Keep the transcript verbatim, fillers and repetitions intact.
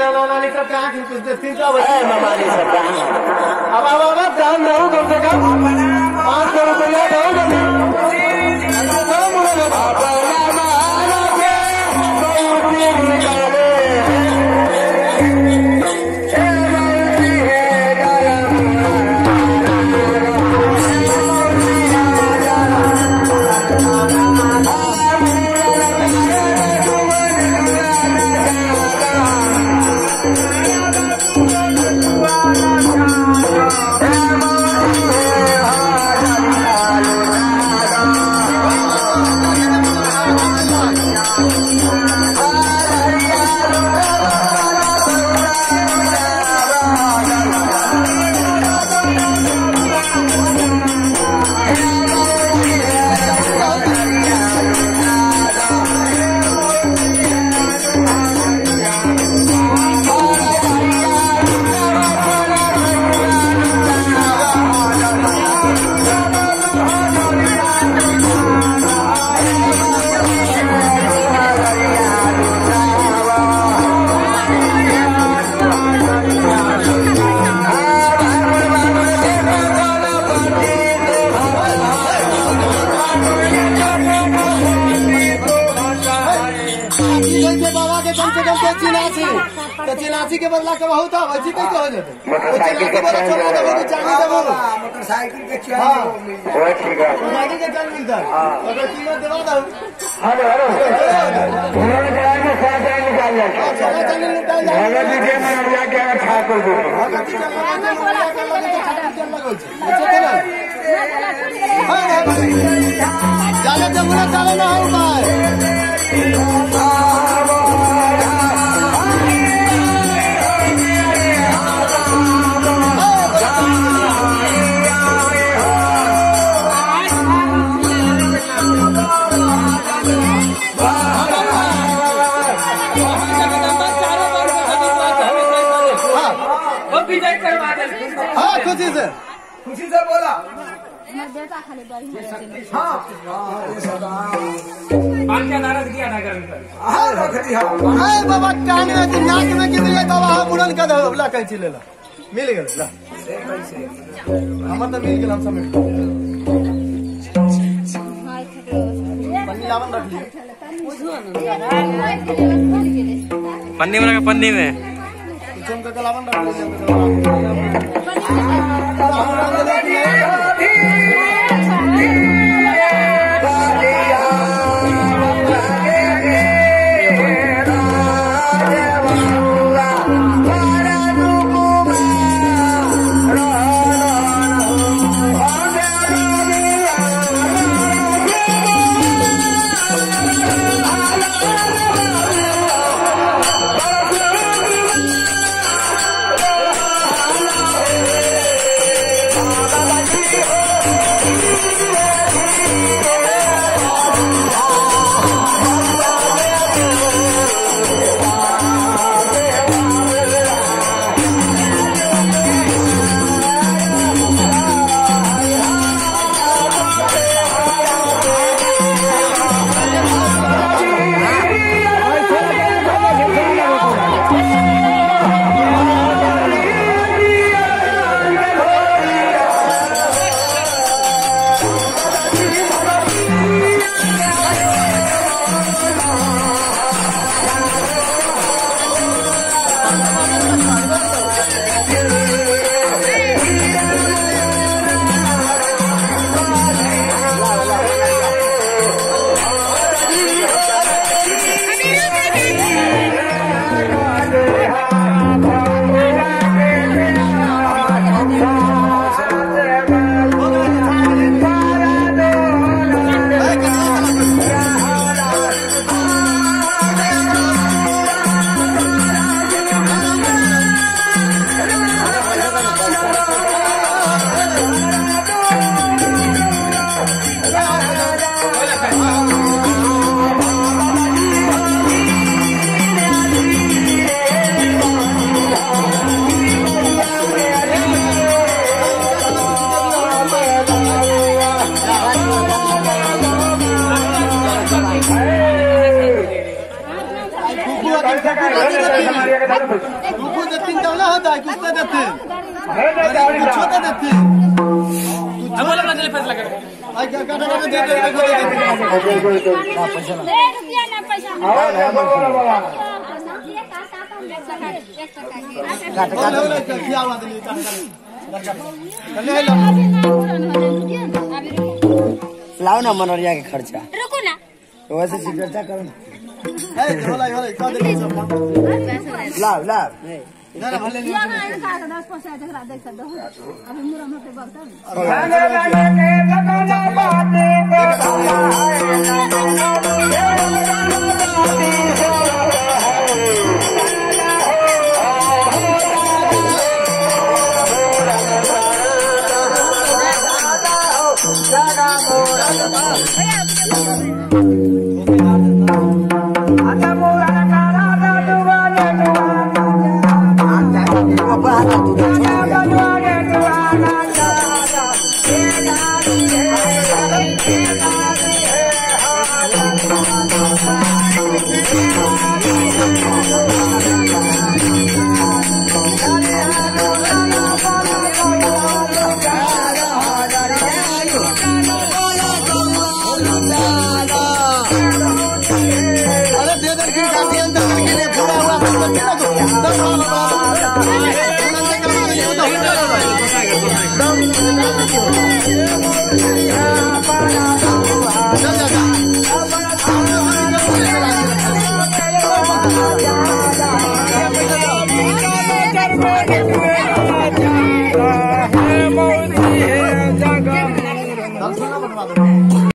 नाना नानी सब कहाँ की कुछ तीन सौ बच्चे नानी सब अब अब अब ध्यान दो कम से कम पाँच सौ रुपया दो चिनासी के बदला कब होता वैसी कैसे हो जाते मोटरसाइकिल के बदला छोड़ दो जाने दो मोटरसाइकिल के चल वो ठीक है मोटरसाइकिल के चल मिलता है अगर कीमत देवा दो हेलो हेलो उन्होंने कहा कि साथ में निकाल जाए साथ में निकाल जाए भगत जी के मन में क्या ठाकुर को भगत जी के मन में बोला कर लगे तो ठाकुर चल लगो अच्छा ना ज्यादा जमुना चले ना हो भाई हाँ खुशी से खुशी से बोला हाँ दिया बाबा कान में नाक में गिर गया बाबा हाँ बुढ़न का दबला कैसे ले ला मिल गया हमारे तो मिल गया हम सब पन्नी लावन रख लिया पन्नी में पन्नी में चमका कलावन रख लिया Oh रुको देती तो ना होता है किससे देते छोटा देते अब बोलो ना चले पैसा लगा आई क्या काटा काटा दे दे पैसा ना रुपया ना पैसा हां बोलो बोलो काट काट क्या हुआ दिल्ली काट ले लो लाओ ना मनोरिया के खर्चा रुको ना वैसे खर्चा करो ना ए होला होला का दे लाओ लाओ ना ना भले या ना का दस पैसा जकरा देख दो अभी मुरा में पे बर्तन